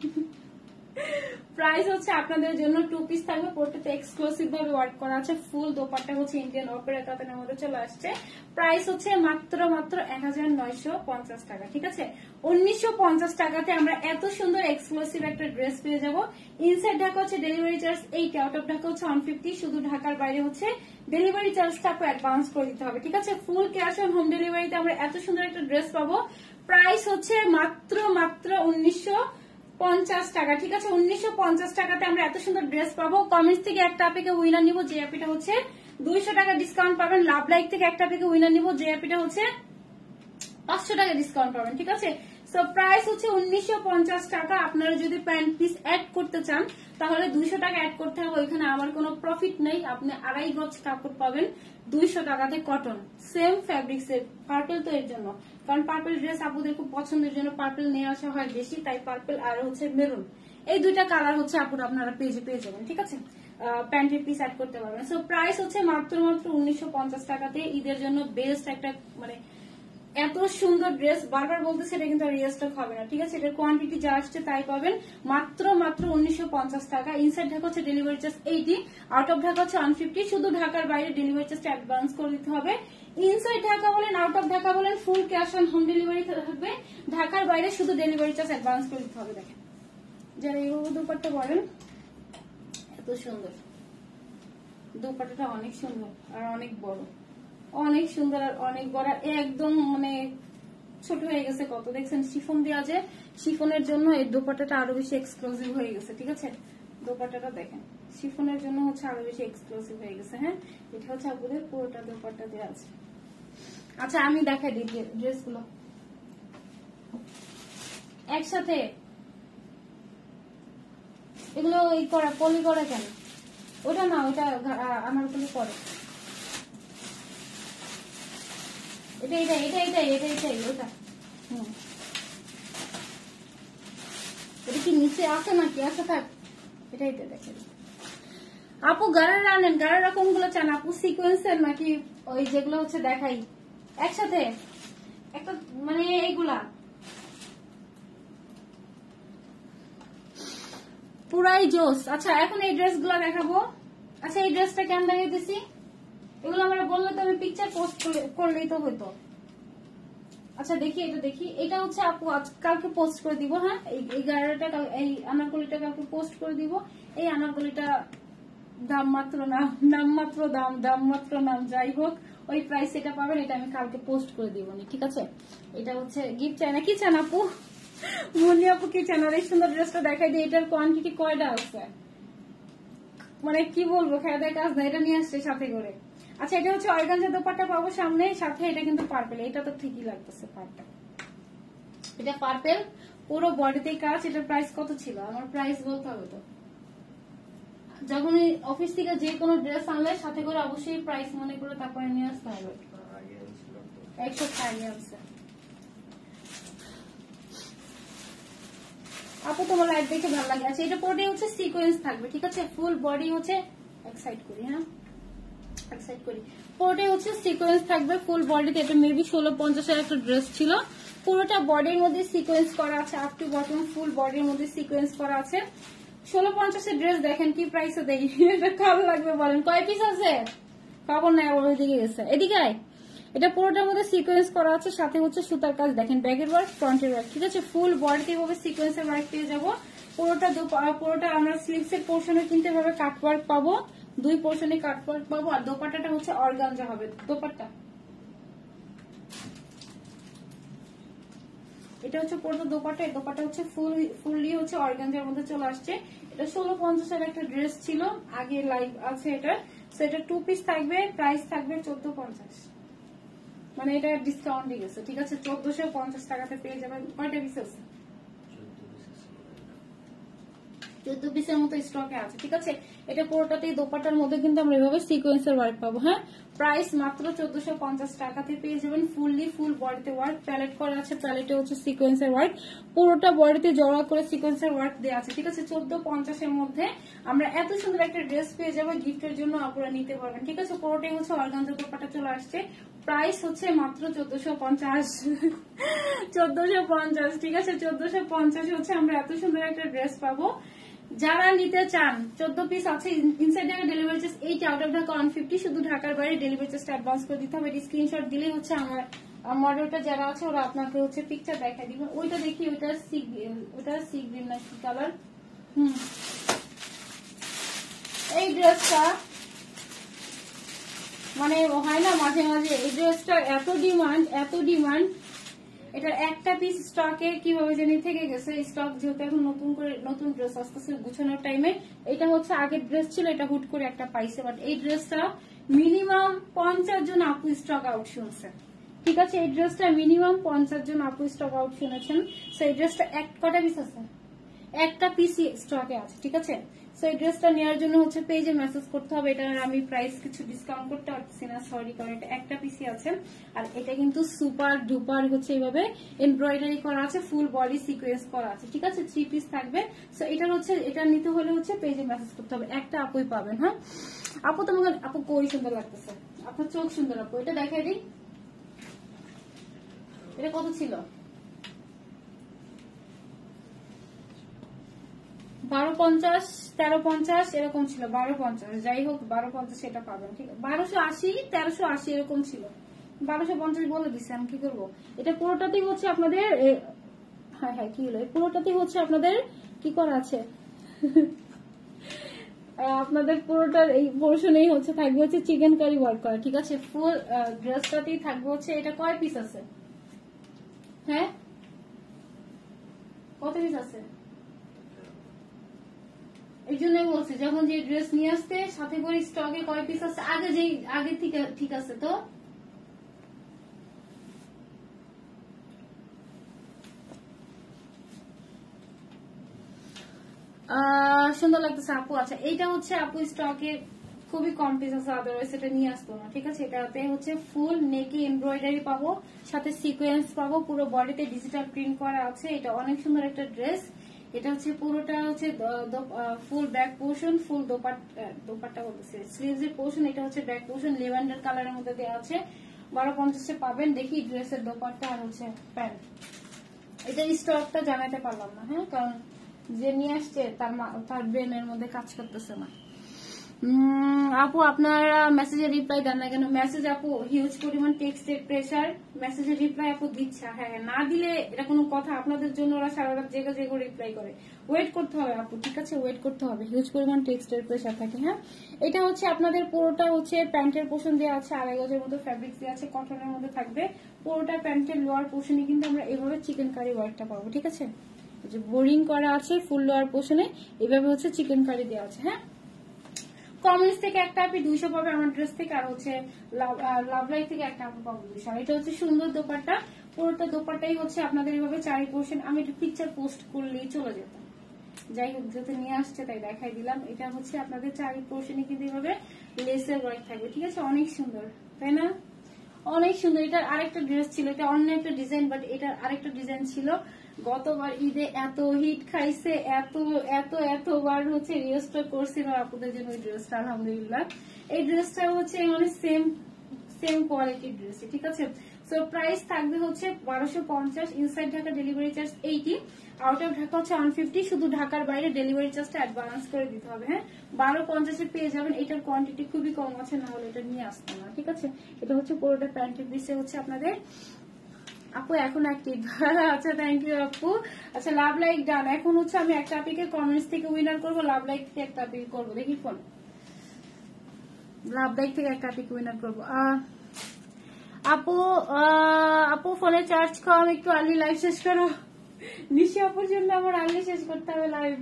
প্রাইস হচ্ছে আপনাদের জন্য টু পিস থাকবে, প্রত্যেকটা এক্সক্লুসিভ ভাবে ওয়ার্ক করা আছে। ফুল দোপাট্টা হচ্ছে ইন্ডিয়ান অপেরা কাতানের মধ্যে চলে আসছে। প্রাইস হচ্ছে মাত্র মাত্র এক হাজার নয়শো পঞ্চাশ টাকা, ঠিক আছে? উনিশশো পঞ্চাশ টাকাতে আমরা এত সুন্দর এক্সক্লুসিভ একটা ড্রেস পেয়ে যাবো। ইনসাইড ঢাকা হচ্ছে delivery charge eight, out of Dhaka হচ্ছে ওয়ান ফিফটি। শুধু ঢাকার বাইরে হচ্ছে ডেলিভারি চার্জটা আপু অ্যাডভান্স করে দিতে হবে, ঠিক আছে? ফুল ক্যাশ অন হোম ডেলিভারিতে আমরা এত সুন্দর একটা ড্রেস পাবো। প্রাইস হচ্ছে মাত্র মাত্র উনিশশো পঞ্চাশ টাকা, ঠিক আছে? উনিশশো পঞ্চাশ টাকাতে আমরা এত সুন্দর ড্রেস পাবো। কমেন্টস থেকে একটা অ্যাপিকে উইনার নিব, যে অ্যাপিটা হচ্ছে দুইশো টাকা ডিসকাউন্ট পাবেন। লাভ লাইক থেকে একটা অ্যাপিকে উইনার নিব, যে অ্যাপিটা হচ্ছে পাঁচশো টাকা ডিসকাউন্ট পাবেন, ঠিক আছে? সো প্রাইস হচ্ছে উনিশশো পঞ্চাশ টাকা। আপনারা যদি প্যান্ট পিস অ্যাড করতে চান তাহলে দুইশো টাকা অ্যাড করতে হবে। ওইখানে আমার কোনো প্রফিট নেই। আপনি আড়াই গজ কাপড় পাবেন দুইশো টাকাতে, কটন, সেম ফ্যাব্রিক্স এর। পার্পল তো এর জন্য, কারণ পার্পল ড্রেস আপুদের খুব পছন্দের জন্য পার্পল নিয়ে আসা হয় বেশি, তাই পার্পল আর হচ্ছে মেরুন, এই দুইটা কালার হচ্ছে আপুরা আপনারা পেজে পেয়ে যাবেন, ঠিক আছে? প্যান্টের পিস অ্যাড করতে পারবেন। সো প্রাইস হচ্ছে মাত্র মাত্র উনিশশো পঞ্চাশ টাকাতে। ঈদের জন্য বেস্ট একটা, মানে এত সুন্দর ড্রেস, বারবার বলতেছে, এটা কিন্তু রিস্টক হবে না, ঠিক আছে? এটার কোয়ান্টিটি যা আসছে তাই পাবেন। মাত্র মাত্র উনিশশো পঞ্চাশ টাকা। ইনসাইড ঢাকা হচ্ছে delivery charge eighty, out of Dhaka হচ্ছে ওয়ান ফিফটি। শুধু ঢাকার বাইরে ডেলিভারি চার্জটা অ্যাডভান্স করে দিতে হবে। ইনসাইড ঢাকা বলেন, আউট অফ ঢাকা বলেন, full cash on home delivery থাকবে। ঢাকার বাইরে শুধু ডেলিভারি চার্জ অ্যাডভান্স করে দিতে হবে। দেখেন, যারা এই দুপাট্টা বলেন, এত সুন্দর দুপাট্টাটা, অনেক সুন্দর আর অনেক বড়, অনেক সুন্দর আর অনেক বড়, একদম মানে ছোট হয়ে গেছে কত, দেখছেন? শিফন দেওয়া যায়, শিফনের জন্য এই দোপাট্টাটা আরো বেশি এক্সক্লুসিভ হয়ে গেছে, ঠিক আছে? দোপাট্টাটা দেখেন, শিফনের জন্য হচ্ছে আরো বেশি এক্সক্লুসিভ হয়ে গেছে। হ্যাঁ, এটা হচ্ছে আপনাদের পুরোটা দোপাট্টা দেওয়া আছে। আচ্ছা, আমি দেখাই দিই ড্রেসগুলো একসাথে। এগুলো এই করা পলি করা কেন? ওটা না, ওটা আমার গুলো পরে। এটা এটা এটা এটা এটা এটাই ওটা। হুম, এটা কি নিচে আছে নাকি? আচ্ছা থাক, এটা এটা দেখেন আপু। গাড়ার আনেন, গাড়ার কোনগুলো চান আপু? সিকোয়েন্সের নাকি ওই যেগুলো হচ্ছে দেখাই একসাথে একটা, মানে এইগুলা পুরাই জোস। আচ্ছা, এখন এই ড্রেস গুলা দেখাবো। আচ্ছা, এই ড্রেসটা কেন দেখাইতেছি? এগুলো আমরা বললে তো আমি পিকচার পোস্ট করলেই তো হইতো। আচ্ছা দেখি, এটা দেখি, এটা হচ্ছে আপু আজ কালকে পোস্ট করে দিব। হ্যাঁ, এই গাড়াটা, এই আনারকলিটা কালকে পোস্ট করে দিব। এই আনারকলিটা দাম মাত্র নাম, নাম মাত্র দাম, দাম মাত্র নাম, যাই হোক ওই প্রাইস এটা পাবেন। এটা আমি কালকে পোস্ট করে দিব, ঠিক আছে? এটা হচ্ছে গিফট চাই না, কি চান আপু? মনি আপু কি চান? আর এই সুন্দর ড্রেসটা দেখাই দিই। এটার কোয়ান্টিটি কয়টা আছে, মানে কি বলবো, খেয়ে দেয় কাজ না, এটা নিয়ে আসছে সাথে করে। আচ্ছা, এটা হচ্ছে অর্গানজা দোপাট্টা পাবো সামনে, সাথে এটা কিন্তু পার্পেল। এটা তো ঠিকই লাগতেছে, পার্পেল, এটা পার্পেল, পুরো বডিতে কাজ। এটার প্রাইস কত ছিল? আমার প্রাইস বলতে হবে তো। যখন অফিস থেকে যে কোনো ড্রেস আনলে সাথে করে অবশ্যই প্রাইস মনে করে তারপরে নিয়ে আসতে হবে। একশো আগে আছে আপু, তোমার লাইট দেখে ভালো লাগে। আচ্ছা, এটা পুরোটাই হচ্ছে সিকোয়েন্স থাকবে, ঠিক আছে? ফুল বডি হচ্ছে, এক সাইড করি, হ্যাঁ এক সাইড করি, পুরোটাই হচ্ছে সিকোয়েন্স থাকবে ফুল বডিতে। এটা মেবি ষোলো পঞ্চাশের একটা ড্রেস ছিল। পুরোটা বডির মধ্যে সিকোয়েন্স করা আছে, আপ টু বটম ফুল বডির মধ্যে সিকোয়েন্স করা আছে। ষোলো পঞ্চাশের ড্রেস দেখেন কি প্রাইসে দেই। এটা কালো লাগবে বলেন? কয় পিস আছে? কাপড় নাই, আবার ওইদিকে গেছে, এদিকে আয়। এটা পুরোটার মধ্যে সিকোয়েন্স করা আছে, সাথে হচ্ছে সুতার কাজ। দেখেন, ব্যাগের ওয়ার্ক, ফ্রন্টের ওয়ার্ক, ঠিক আছে? ফুল বডিতে এভাবে সিকোয়েন্সের ওয়ার্ক পেয়ে যাবো। পুরোটা পুরোটা আমরা স্লিভস এর পোর্শনে কিন্তু এভাবে কাট ওয়ার্ক পাবো, দুই পোর্শনে কাট ওয়ার্ক পাবো। আর দোপাট্টাটা হচ্ছে অর্গানজা হবে দোপাট্টা। এটা হচ্ছে পুরোটা দোপাট্টা। এই দোপাট্টা হচ্ছে ফুল ফুললি হচ্ছে অর্গানজার মধ্যে চলে আসছে। এটা ষোলো পঞ্চাশের একটা ড্রেস ছিল, আগে লাইভ আছে এটা। সেটা টু পিস থাকবে, প্রাইস থাকবে চোদ্দ পঞ্চাশ, মানে এটা ডিসকাউন্ট দিয়ে গেছে, ঠিক আছে? চোদ্দশো পঞ্চাশ টাকাতে পেয়ে যাবেন। কয়টা পিস আছে? চোদ্দ পিসের মতো স্টকে আছে, ঠিক আছে। এটা পুরোটাতেই দোপাট্টার মধ্যে কিন্তু আমরা এভাবে সিকোয়েন্সের ওয়ার্ক পাবো। হ্যাঁ, প্রাইস মাত্র চোদ্দশো পঞ্চাশ টাকাতে পেয়ে যাবেন। ফুললি ফুল বডিতে ওয়ার্ক, প্যালেট করা আছে, প্যালেটে হচ্ছে সিকোয়েন্সের ওয়ার্ক, পুরোটা বডিতে জড়া করে সিকোয়েন্সের ওয়ার্ক দেওয়া আছে, ঠিক আছে। চোদ্দ পঞ্চাশের মধ্যে আমরা এত সুন্দর একটা ড্রেস পেয়ে যাবো, গিফটের জন্য আপনারা নিতে পারবেন, ঠিক আছে। পুরোটাই হচ্ছে অর্গানজা দোপাট্টা চলে আসছে। প্রাইস হচ্ছে মাত্র চোদ্দশো পঞ্চাশ চোদ্দশো পঞ্চাশ ঠিক আছে। চোদ্দশো পঞ্চাশ হচ্ছে আমরা এত সুন্দর একটা ড্রেস পাবো। যারা নিতে চান, চোদ্দ পিস আছে, inside Dhaka delivery charge eight, out of Dhaka one fifty, শুধু ঢাকার বাইরে ডেলিভারি চার্জটা অ্যাডভান্স করে দিতে হবে। স্ক্রিনশট দিলেই হচ্ছে আমার মডেলটা যারা আছে ওরা আপনাকে হচ্ছে পিকচার দেখাই দিবে। ওইটা দেখি, ওইটা সি ওইটা সি গ্রিন না কি কালার। হুম, এই ড্রেসটা মানে হয় না মাঝে মাঝে, এই ড্রেসটা এত ডিমান্ড এত ডিমান্ড, এটার একটা পিস স্টকে কিভাবে জানি থেকে গেছে। স্টক যেহেতু এখন নতুন করে নতুন ড্রেস আসতেছে গুছানোর টাইমে, এটা হচ্ছে আগের ড্রেস ছিল, এটা হুট করে একটা পাইছে। বাট এই ড্রেসটা মিনিমাম পঞ্চাশ জন আপু স্টক আউট শুনছে, ঠিক আছে। এই ড্রেসটা মিনিমাম পঞ্চাশ জন আপু স্টক আউট শুনেছেন। সো এই ড্রেসটা এক কটা পিস আছে, একটা পিস স্টকে আছে, ঠিক আছে। সো এই ড্রেসটা নেওয়ার জন্য হচ্ছে পেজে মেসেজ করতে হবে। এটা আমি প্রাইস কিছু ডিসকাউন্ট করতে পারছি না, সরি, কারণ এটা একটা পিসি আছে। আর এটা কিন্তু সুপার ডুপার হচ্ছে এইভাবে এমব্রয়ডারি করা আছে, ফুল বডি সিকোয়েন্স করা আছে, ঠিক আছে। থ্রি পিস থাকবে। সো এটার হচ্ছে এটা নিতে হলে হচ্ছে পেজে মেসেজ করতে হবে, একটা আপুই পাবেন। হ্যাঁ আপু, তোমাকে আপু কই সুন্দর লাগতেছে, আপনার চোখ সুন্দর আপু। এটা দেখাই দিই, এটা কত ছিল? বারো পঞ্চাশ, তেরো পঞ্চাশ এরকম ছিল, বারো পঞ্চাশ, যাই হোক বারো পঞ্চাশ এটা পাবেন, ঠিক আছে। বারোশো আশি, তেরোশো আশি এরকম ছিল, বারোশো পঞ্চাশ বলে দিচ্ছে, আমি কি করবো। এটা পুরোটাতেই হচ্ছে আপনাদের, হ্যাঁ হ্যাঁ কি হলো, পুরোটাতেই হচ্ছে আপনাদের কি করা আছে আপনাদের পুরোটার এই পোর্শনেই হচ্ছে থাকবে হচ্ছে চিকেন কারি ওয়ার্ক করা, ঠিক আছে। ফুল ড্রেসটাতেই থাকবে হচ্ছে। এটা কয় পিস আছে? হ্যাঁ কত পিস আছে? এই জন্যই বলছি যখন যে ড্রেস নিয়ে আসতে সাথে করে স্টকে কয় পিস আছে আগে যে আগে থেকে, ঠিক আছে। তো সুন্দর লাগতেছে আপু। আচ্ছা এইটা হচ্ছে আপু স্টকে খুবই কম পিস আছে, আদারওয়াইজ এটা নিয়ে আসতো না, ঠিক আছে। এটাতে হচ্ছে ফুল নেকে এমব্রয়ডারি পাবো, সাথে সিকোয়েন্স পাবো, পুরো বডিতে ডিজিটাল প্রিন্ট করা আছে। এটা অনেক সুন্দর একটা ড্রেস। এটা হচ্ছে পুরোটা হচ্ছে full back portion, full dupatta dupatta বলতেছে স্লিভস এর পোর্শন। এটা হচ্ছে ব্যাক পোর্শন, লেভেন্ডার কালারের মধ্যে দেওয়া আছে। বারো পঞ্চাশে পাবেন। দেখি ড্রেসের দোপাট্টা আর হচ্ছে প্যান্ট। এটা স্টকটা জানাতে পারলাম না, হ্যাঁ, কারণ যে নিয়ে আসছে তার তার ব্রেনের মধ্যে কাজ করতেছে না। আপু আপনারা মেসেজের রিপ্লাই দেন না কেন? মেসেজ আপু হিউজ পরিমাণ টেক্সটের প্রেসার, মেসেজের রিপ্লাই আপু দিচ্ছে। হ্যাঁ না দিলে এটা কোনো কথা? আপনাদের জন্য ওরা সারা রাত জেগে জেগে রিপ্লাই করে, ওয়েট করতে হবে আপু, ঠিক আছে, ওয়েট করতে হবে। হিউজ পরিমাণ টেক্সটের প্রেসার থাকে। হ্যাঁ এটা হচ্ছে আপনাদের পুরোটা হচ্ছে প্যান্টের পোর্শন দেওয়া আছে, আড়াই গজের মতো ফ্যাব্রিক দেওয়া আছে, কটনের মধ্যে থাকবে। পুরোটা প্যান্টের লোয়ার পোর্শনে কিন্তু আমরা এভাবে চিকেন কারি ওয়ার্কটা পাবো, ঠিক আছে। যে বোরিং করা আছে ফুল লোয়ার পোর্শনে, এভাবে হচ্ছে চিকেন কারি দেওয়া আছে। হ্যাঁ কমেন্টস থেকে একটা আপনি দুইশো পাবে আমার ড্রেস থেকে, আর হচ্ছে লাভ লাইফ থেকে একটা আপনি পাবো দুইশো। আর এটা হচ্ছে সুন্দর দোপাট্টা, পুরোটা দোপাট্টাই হচ্ছে আপনাদের এভাবে চারি পোর্শন। আমি একটা পিকচার পোস্ট করলেই চলে যেতাম, যাই হোক যেহেতু নিয়ে আসছে তাই দেখাই দিলাম। এটা হচ্ছে আপনাদের চারি পোর্শনে কিন্তু এভাবে লেসের ওয়ার্ক থাকবে, ঠিক আছে। অনেক সুন্দর তাই না, অনেক সুন্দর। এটার আরেকটা ড্রেস ছিল, এটা অন্য একটা ডিজাইন, বাট এটার আরেকটা ডিজাইন ছিল। গতবার ঈদে এত হিট খাইছে, এত এত এতবার হচ্ছে রিস্টোর করছিল আপনাদের জন্য ওই ড্রেসটা, আলহামদুলিল্লাহ। এই ড্রেসটা হচ্ছে মানে সেম সেম কোয়ালিটির ড্রেস, ঠিক আছে। সো প্রাইস থাকবে হচ্ছে বারোশো পঞ্চাশ, inside Dhaka delivery charge eighty, out of Dhaka হচ্ছে ওয়ান ফিফটি, শুধু ঢাকার বাইরে ডেলিভারি চার্জটা অ্যাডভান্স করে দিতে হবে। হ্যাঁ বারো পঞ্চাশে পেয়ে যাবেন। এটার কোয়ান্টিটি খুবই কম আছে, না হলে এটা নিয়ে আসতে না, ঠিক আছে। এটা হচ্ছে পুরোটা প্যান্টের পিসে হচ্ছে আপনাদের আপু এখন অ্যাক্টিভ। আচ্ছা থ্যাংক ইউ আপু। আচ্ছা লাভ লাইক ডান। এখন হচ্ছে আমি একটা আপিকে কমেন্টস থেকে উইনার করবো, লাভ লাইক থেকে একটা আপিকে করবো। দেখি ফোন, লাভ লাইক থেকে একটা আপিকে উইনার করবো। আপু আপু ফোনে চার্জ কম, একটু আর্লি লাইভ শেষ করো। নিশি আপুর জন্য আমার আর্লি শেষ করতে হবে লাইভ।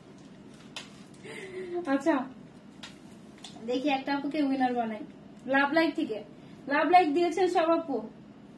আচ্ছা দেখি একটা আপুকে উইনার বানাই লাভ লাইক থেকে। লাভ লাইক দিয়েছেন সব আপু,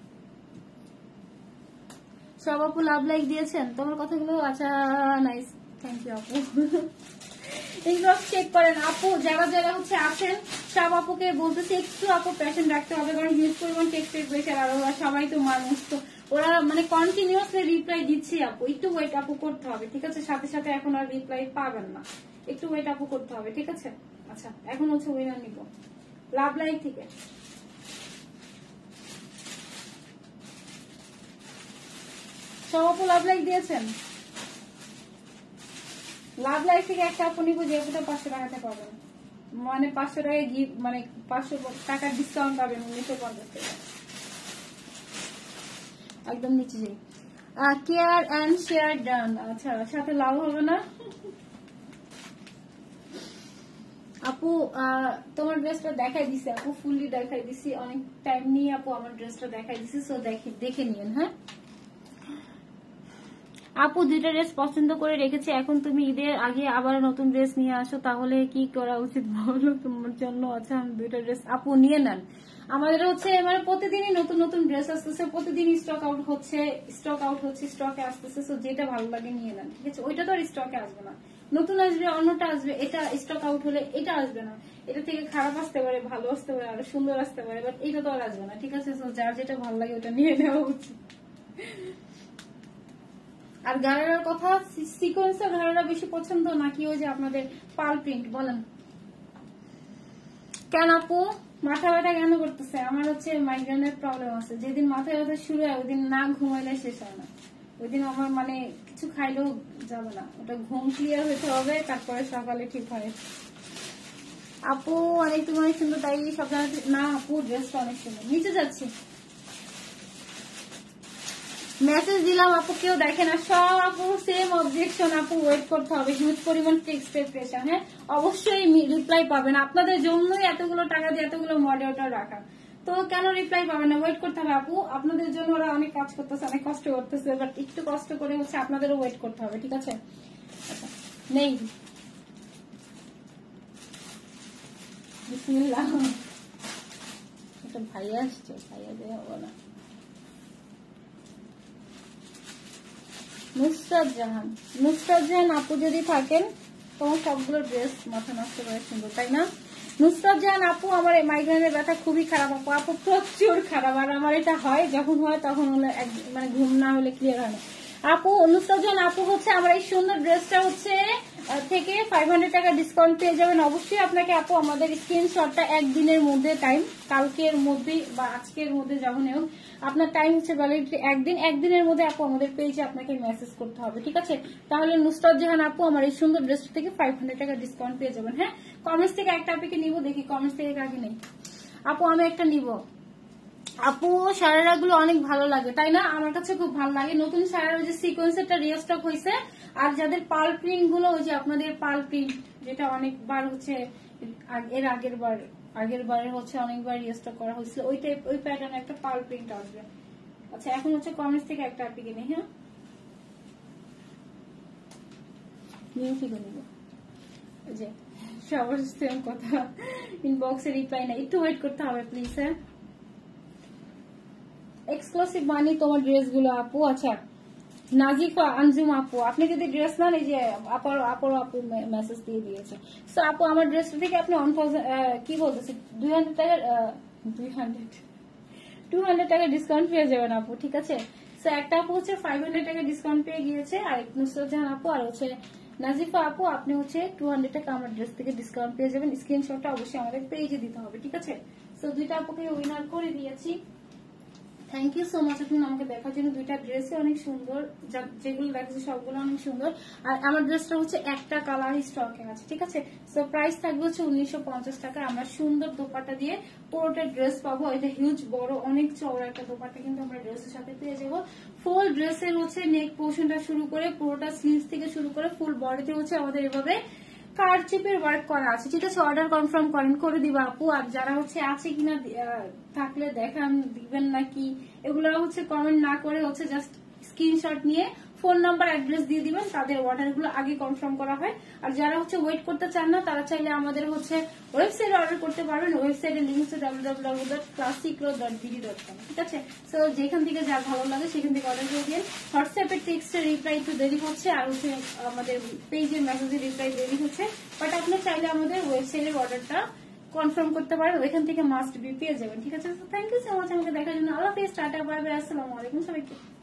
সব আপু লাভ লাইক দিয়েছেন তোমার কথাগুলো। আচ্ছা নাইস, থ্যাংক ইউ আপু। ইনবক্স চেক করেন আপু, যারা যারা হচ্ছে আছেন সব আপুকে বলতেছি একটু আপু প্যাশন রাখতে হবে, কারণ হিউজ পরিমাণ টেক্সটের প্রেশার, আর ওরা সবাই তো মানুষ, তো ওরা মানে কন্টিনিউয়াসলি রিপ্লাই দিচ্ছে আপু, একটু ওয়েট আপু করতে হবে, ঠিক আছে? সাথে সাথে এখন আর রিপ্লাই পাবেন না, একটু ওয়েট আপু করতে হবে, ঠিক আছে? আচ্ছা, এখন হচ্ছে উইনার নিব লাভ লাইফ থেকে। সব আপু লাভ লাইক দিয়েছেন? লাভ লাইফ থেকে একটা আপু নিবো যে আপুটা পাঁচশো টাকাতে পাবেন, মানে পাঁচশো টাকায় গিফট, মানে পাঁচশো টাকার ডিসকাউন্ট পাবেন উনিশশো পঞ্চাশ টাকা। একদম নিচে যাই, কেয়ার অ্যান্ড শেয়ার ডান। আচ্ছা, সাথে লাভ হবে না আপু? তোমার ড্রেসটা দেখাই দিছি আপু, ফুললি দেখাই দিছি, অনেক টাইম নিয়ে আপু আমার ড্রেসটা দেখাই দিছি, সো দেখে দেখে নিন। হ্যাঁ আপু, দুইটা ড্রেস পছন্দ করে রেখেছি, এখন তুমি ঈদের আগে আবার নতুন ড্রেস নিয়ে আসো, তাহলে কি করা উচিত বলো তোমার জন্য? আচ্ছা, দুইটা ড্রেস আপু নিয়ে নেন, আমাদের হচ্ছে মানে প্রতিদিনই নতুন নতুন ড্রেস আসতেছে, প্রতিদিন স্টক আউট হচ্ছে, স্টক আউট হচ্ছে, স্টকে আসতেছে, সো যেটা ভালো লাগে নিয়ে নেন, ঠিক আছে? ওইটা তো আর স্টকে আসবে না, নতুন আসবে, অন্যটা আসবে, এটা স্টক আউট হলে এটা আসবে না, এটা থেকে খারাপ আসতে পারে, ভালো আসতে পারে, আরো সুন্দর আসতে পারে, বাট এটা তো আর আসবে না, ঠিক আছে? যার যেটা ভালো লাগে ওটা নিয়ে নেওয়া উচিত। আর গাড়ার কথা, সিকোয়েন্সের গাড়ারা বেশি পছন্দ নাকি ওই যে আপনাদের পাল প্রিন্ট? বলেন কেন আপু মাথা ব্যথা কেন করতেছে? আমার হচ্ছে মাইগ্রেনের প্রবলেম আছে, যেদিন মাথা ব্যথা শুরু হয় ওইদিন না ঘুমাইলে শেষ হয় না, ওইদিন আমার মানে কিছু খাইলেও যাবে না, ওটা ঘুম ক্লিয়ার হইতে হবে, তারপরে সকালে ঠিক হয়। আপু অনেক তুমি অনেক সুন্দর, তাই সব জানাতে না আপু ড্রেসটা অনেক সুন্দর। নিচে যাচ্ছি, মেসেজ দিলাম আপু কেউ দেখে না, সব আপু সেম অবজেকশন আপু, ওয়েট করতে হবে, হিউজ পরিমাণ টেক্সটের প্রেশার। হ্যাঁ অবশ্যই রিপ্লাই পাবেন, আপনাদের জন্যই এতগুলো টাকা দিয়ে এতগুলো মডেলটা রাখা, তো কেন রিপ্লাই পাবেন না? ওয়েট করতে হবে আপু, আপনাদের জন্য ওরা অনেক কাজ করতেছে, অনেক কষ্ট করতেছে, বাট একটু কষ্ট করে হচ্ছে আপনাদেরও ওয়েট করতে হবে, ঠিক আছে? আচ্ছা নেই, বিসমিল্লাহ। একটা ভাইয়া আসছে, ভাইয়া দিয়ে হবো না। নুসরাত জাহান, নুসরাত জাহান আপু যদি থাকেন, তোমার সবগুলো ড্রেস মাথা নষ্ট করে সুন্দর, তাই না? নুসরাত জাহান আপু, আমার মাইগ্রেনের ব্যথা খুবই খারাপ আপু, আপু প্রচুর খারাপ, আর আমার এটা হয় যখন হয় তখন হলে মানে ঘুম না হলে ক্লিয়ার হয় না আপু। নুসরাত জাহান আপু হচ্ছে আমার এই সুন্দর ড্রেসটা হচ্ছে থেকে ফাইভ হান্ড্রেড টাকা ডিসকাউন্ট পেয়ে যাবেন। অবশ্যই আপনাকে আপু আমাদের স্ক্রিনশটটা একদিনের মধ্যে, টাইম কালকের মধ্যে বা আজকের মধ্যে যখন হোক, আপনার টাইম হচ্ছে ভ্যালিডিটি একদিন, একদিনের মধ্যে আপু আমাদের পেজে আপনাকে মেসেজ করতে হবে, ঠিক আছে? তাহলে নুসরাত জাহান আপু আমার এই সুন্দর ড্রেসটা থেকে ফাইভ হান্ড্রেড টাকা ডিসকাউন্ট পেয়ে যাবেন। হ্যাঁ কমেন্টস থেকে একটা আপনাকে নিবো, দেখি কমেন্টস থেকে কাকে নেই। আপু আমি একটা নিব আপু, শাড়িরা গুলো অনেক ভালো লাগে, তাই না? আমার কাছে খুব ভালো লাগে, নতুন শাড়ির যে সিকোয়েন্সটা রিস্টক হয়েছে, আর যাদের পাল প্রিন্ট গুলো, ওই যে আপনাদের পাল প্রিন্ট যেটা অনেকবার হচ্ছে এর আগের বার আগের বারে হচ্ছে অনেকবার রিস্টক করা হয়েছিল, ওই টাইপ ওই প্যাটার্ন একটা পাল প্রিন্ট আসবে। আচ্ছা এখন হচ্ছে কমেন্টস থেকে একটা আপনাকে নেই, হ্যাঁ নিউ থেকে নিব, যে সবার সেম কথা, ইনবক্সে রিপ্লাই নাই, একটু ওয়েট করতে হবে প্লিজ। হ্যাঁ এক্সক্লুসিভ মানি তোমার ড্রেস গুলো আপু। আচ্ছা নাজিফা আঞ্জুম আপু, আপনি যদি ড্রেস নেন, এই যে আপার আপর আপু মেসেজ দিয়ে দিয়েছে, সো আপু আমার ড্রেসটা থেকে আপনি ওয়ান থাউজেন্ড কি বলতেছে দুই হান্ড্রেড টাকার দুই হান্ড্রেড টু হান্ড্রেড টাকা ডিসকাউন্ট পেয়ে যাবেন আপু, ঠিক আছে? সো একটা আপু হচ্ছে ফাইভ হান্ড্রেড টাকা ডিসকাউন্ট পেয়ে গিয়েছে, আর নুসরাত জাহান আপু আর হচ্ছে নাজিফা আপু, আপনি হচ্ছে টু হান্ড্রেড টাকা আমার ড্রেস থেকে ডিসকাউন্ট পেয়ে যাবেন। স্ক্রিনশটটা অবশ্যই আমাদের পেজে দিতে হবে, ঠিক আছে? সো দুইটা আপুকে উইনার করে দিয়েছি, থ্যাংক ইউ সো মাচ আপনি আমাকে দেখার জন্য। দুইটা ড্রেসই অনেক সুন্দর, যেগুলো দেখছি সবগুলো অনেক সুন্দর, আর আমার ড্রেসটা হচ্ছে একটা কালার স্টকে আছে, ঠিক আছে? সো প্রাইস থাকবে হচ্ছে উনিশশো পঞ্চাশ টাকা। আমরা সুন্দর দোপাট্টা দিয়ে পুরোটা ড্রেস পাবো, এটা হিউজ বড় অনেক চওড়া একটা দোপাট্টা কিন্তু আমরা ড্রেসের সাথে পেয়ে যাবো। ফুল ড্রেসের হচ্ছে নেক পোর্শনটা শুরু করে পুরোটা স্লিভস থেকে শুরু করে ফুল বডিতে হচ্ছে আমাদের এভাবে কারচুপির ওয়ার্ক করা আছে, ঠিক আছে? অর্ডার কনফার্ম করেন, করে দিবা আপু। আর যারা হচ্ছে আছে কিনা থাকলে দেখান, দিবেন নাকি, এগুলো হচ্ছে কমেন্ট না করে হচ্ছে জাস্ট স্ক্রিনশট নিয়ে ফোন নাম্বার অ্যাড্রেস দিয়ে দিবেন, তাদের অর্ডার গুলো আগে কনফার্ম করা হয়। আর যারা হচ্ছে ওয়েট করতে চান না তারা চাইলে আমাদের হচ্ছে ওয়েবসাইটে অর্ডার করতে পারবেন। ওয়েবসাইটের লিঙ্ক হচ্ছে W W W dot classicro dot BD dot com. ঠিক আছে, তো যেখান থেকে যা ভালো লাগে সেখান থেকে অর্ডার করে দিন। হোয়াটসঅ্যাপের টেক্সটের রিপ্লাই একটু দেরি হচ্ছে, আর হচ্ছে আমাদের পেজের মেসেজের রিপ্লাই দেরি হচ্ছে, বাট আপনি চাইলে আমাদের ওয়েবসাইটের অর্ডারটা কনফার্ম করতে পারেন, ওইখান থেকে মাস্ট বি পেয়ে যাবেন। ঠিক আছে, থ্যাংক ইউ সো মাচ আমাকে দেখার জন্য। আল্লাহ হাফেজ, টাটা, বাই বাই, আসসালামু আলাইকুম সবাইকে।